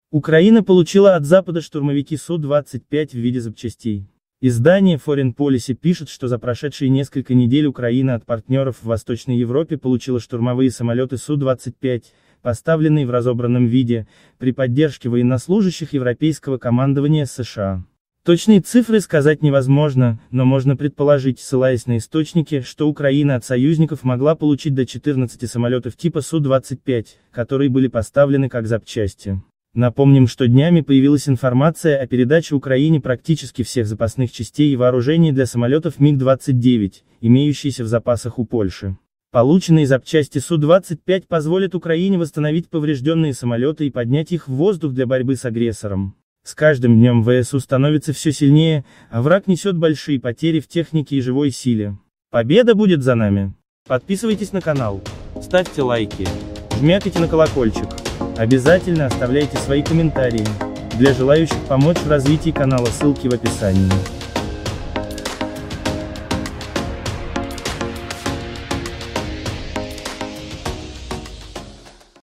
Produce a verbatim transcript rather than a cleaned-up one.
Украина получила от Запада штурмовики Су двадцать пять в виде запчастей. Издание Foreign Policy пишет, что за прошедшие несколько недель Украина от партнеров в Восточной Европе получила штурмовые самолеты Су двадцать пять, поставленные в разобранном виде, при поддержке военнослужащих европейского командования США. Точные цифры сказать невозможно, но можно предположить, ссылаясь на источники, что Украина от союзников могла получить до четырнадцати самолетов типа Су двадцать пять, которые были поставлены как запчасти. Напомним, что днями появилась информация о передаче Украине практически всех запасных частей и вооружений для самолетов Миг двадцать девять, имеющиеся в запасах у Польши. Полученные запчасти Су двадцать пять позволят Украине восстановить поврежденные самолеты и поднять их в воздух для борьбы с агрессором. С каждым днем ВСУ становится все сильнее, а враг несет большие потери в технике и живой силе. Победа будет за нами. Подписывайтесь на канал, ставьте лайки, жмякайте на колокольчик. Обязательно оставляйте свои комментарии. Для желающих помочь в развитии канала ссылки в описании.